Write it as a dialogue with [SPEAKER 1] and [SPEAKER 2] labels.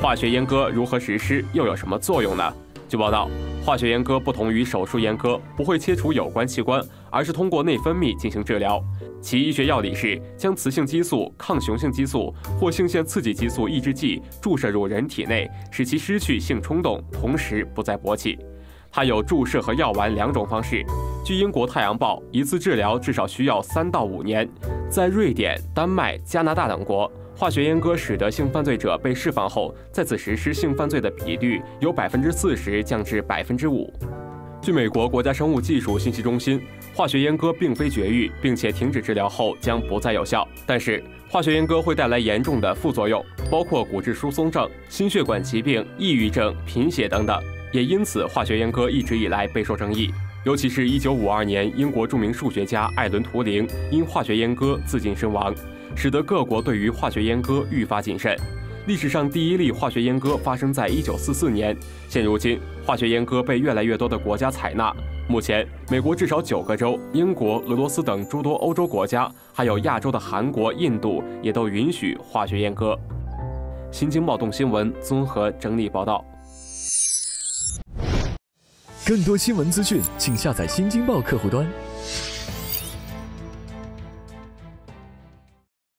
[SPEAKER 1] 化学阉割如何实施，又有什么作用呢？据报道，化学阉割不同于手术阉割，不会切除有关器官，而是通过内分泌进行治疗。其医学要理是将雌性激素、抗雄性激素或性腺刺激激素抑制剂注射入人体内，使其失去性冲动，同时不再勃起。它有注射和药丸2种方式。据英国《太阳报》，一次治疗至少需要3到5年。在瑞典、丹麦、加拿大等国，化学阉割使得性犯罪者被释放后再次实施性犯罪的比率由40%降至5%。据美国国家生物技术信息中心，化学阉割并非绝育，并且停止治疗后将不再有效。但是，化学阉割会带来严重的副作用，包括骨质疏松症、心血管疾病、抑郁症、贫血等等。也因此，化学阉割一直以来备受争议。尤其是1952年，英国著名数学家艾伦·图灵因化学阉割自尽身亡，使得各国对于化学阉割愈发谨慎。历史上第一例化学阉割发生在1944年。现如今，化学阉割被越来越多的国家采纳。目前，美国至少9个州、英国、俄罗斯等诸多欧洲国家，还有亚洲的韩国、印度，也都允许化学阉割。新京报动新闻综合整理报道。
[SPEAKER 2] 更多新闻资讯，请下载新京报客户端。